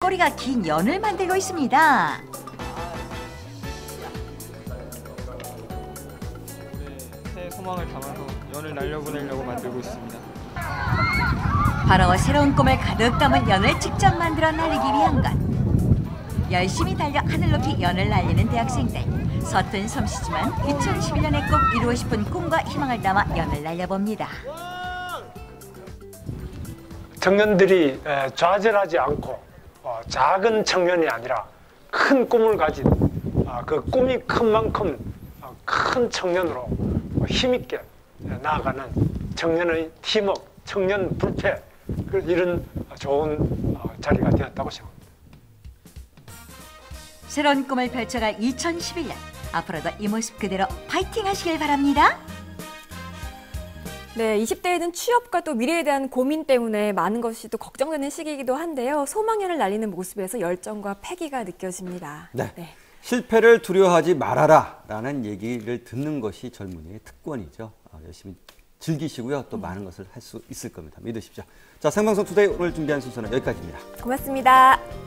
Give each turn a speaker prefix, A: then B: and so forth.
A: 꼬리가 긴 연을 만들고 있습니다.
B: 새 소망을 담아서 연을 날려보내려고 만들고 있습니다.
A: 바로 새로운 꿈을 가득 담은 연을 직접 만들어 날리기 위한 것. 열심히 달려 하늘 높이 연을 날리는 대학생들. 서툰 솜씨지만 2011년에 꼭 이루고 싶은 꿈과 희망을 담아 연을 날려봅니다.
C: 청년들이 좌절하지 않고 작은 청년이 아니라 큰 꿈을 가진 그 꿈이 큰 만큼 큰 청년으로 힘있게 나아가는 청년의 팀워크, 청년 불패 이런 좋은 자리가 되었다고 생각합니다.
A: 새로운 꿈을 펼쳐갈 2011년. 앞으로도 이 모습 그대로 파이팅 하시길 바랍니다.
D: 네, 20대에는 취업과 또 미래에 대한 고민 때문에 많은 것이 또 걱정되는 시기이기도 한데요. 소망연을 날리는 모습에서 열정과 패기가 느껴집니다.
E: 네.
D: 네.
E: 실패를 두려워하지 말아라 라는 얘기를 듣는 것이 젊은이의 특권이죠. 열심히 즐기시고요. 또 많은 것을 할 수 있을 겁니다. 믿으십시오. 자, 생방송 투데이 오늘 준비한 순서는 여기까지입니다.
D: 고맙습니다.